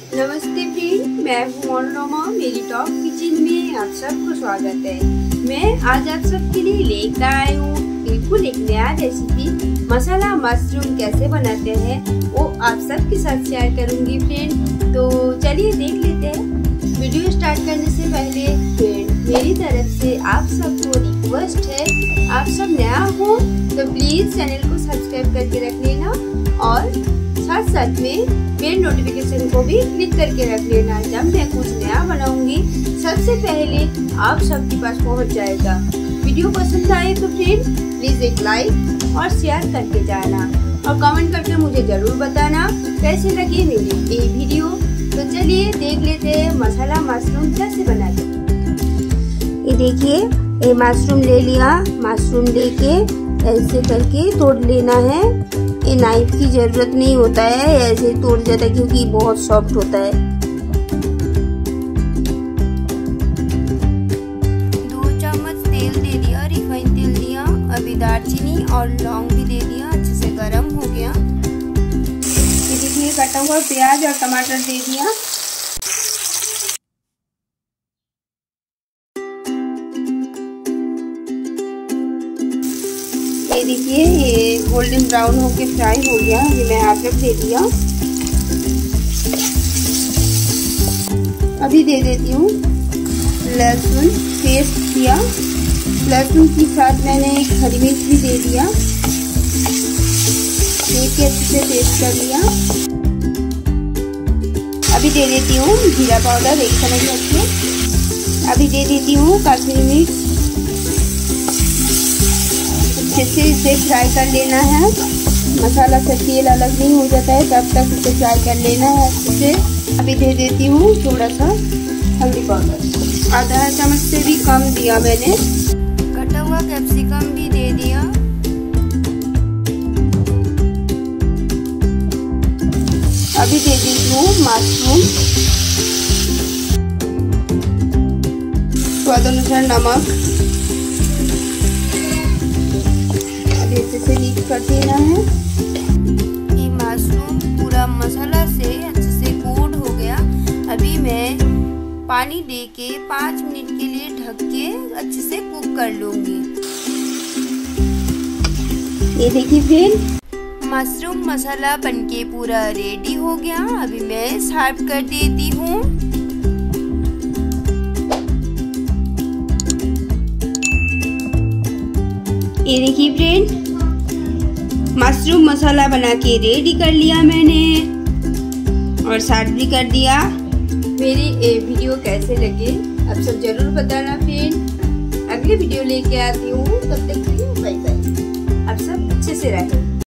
नमस्ते फ्रेंड, मैं हूँ मनोरमा। मेरी टॉप किचन में आप सबको स्वागत है। मैं आज आप सबके लिए लेकर आई हूँ बिल्कुल एक नया रेसिपी। मसाला मशरूम कैसे बनाते हैं वो आप सबके साथ शेयर करूँगी फ्रेंड। तो चलिए देख लेते हैं। वीडियो स्टार्ट करने से पहले फ्रेंड मेरी तरफ से आप सबको रिक्वेस्ट है, आप सब नया हो तो प्लीज चैनल को सब्सक्राइब करके रख लेना और साथ साथ में बेल नोटिफिकेशन को भी क्लिक करके रख लेना। जब मैं कुछ नया बनाऊंगी सबसे पहले आप सबके पास पहुंच जाएगा। वीडियो पसंद आए तो फ्रेंड प्लीज एक लाइक और शेयर करके जाना और कमेंट करके मुझे जरूर बताना कैसे लगी मेरी ये वीडियो। तो चलिए देख लेते हैं मसाला मशरूम कैसे बनाते। ये देखिए, ये मशरूम ले लिया। मशरूम लेके ऐसे करके तोड़ लेना है। ये नाइफ की जरूरत नहीं होता है, ऐसे तोड़ जाता है क्योंकि बहुत सॉफ्ट होता है। 2 चम्मच तेल दे दिया, रिफाइंड तेल दिया। अभी दालचीनी और लौंग भी दे दिया, अच्छे से गर्म हो गया। ये देखिए, कटा हुआ प्याज और टमाटर दे दिया। ये देखिए, ये गोल्डन ब्राउन होके फ्राई हो गया। ये मैं अदरक दे दिया। अभी दे देती हूँ लहसुन पेस्ट किया। लहसुन के साथ मैंने एक हरी मिर्च भी दे दिया। अच्छे से पेस्ट कर लिया। अभी दे देती हूँ जीरा पाउडर 1 चम्मच रखिए। अभी दे देती हूँ कश्मीरी मिर्च। अच्छे से इसे फ्राई कर लेना है। मसाला से तेल अलग नहीं हो जाता है तब तक इसे फ्राई कर लेना है अच्छे से। अभी दे देती हूँ थोड़ा सा हल्दी पाउडर, आधा चम्मच से भी कम दिया मैंने। कटा हुआ कैप्सिकम भी दे दिया। अभी दे देती हूँ मशरूम, स्वाद अनुसार नमक। अच्छे से मिक्स कर देना है। ये मशरूम पूरा मसाला से अच्छे से कोट हो गया। अभी मैं पानी देके 5 मिनट के लिए ढक के अच्छे से कुक कर लूंगी। ये देखिए फ्रेंड, मशरूम मसाला बनके पूरा रेडी हो गया। अभी मैं सर्व कर देती हूँ। ये देखिए फ्रेंड, मशरूम मसाला बना के रेडी कर लिया मैंने और सर्व भी कर दिया। मेरी ये वीडियो कैसे लगे आप सब जरूर बताना फ्रेंड। अगली वीडियो लेके आती हूँ, तब तक के लिए बाय बाय। आप सब अच्छे से रहें।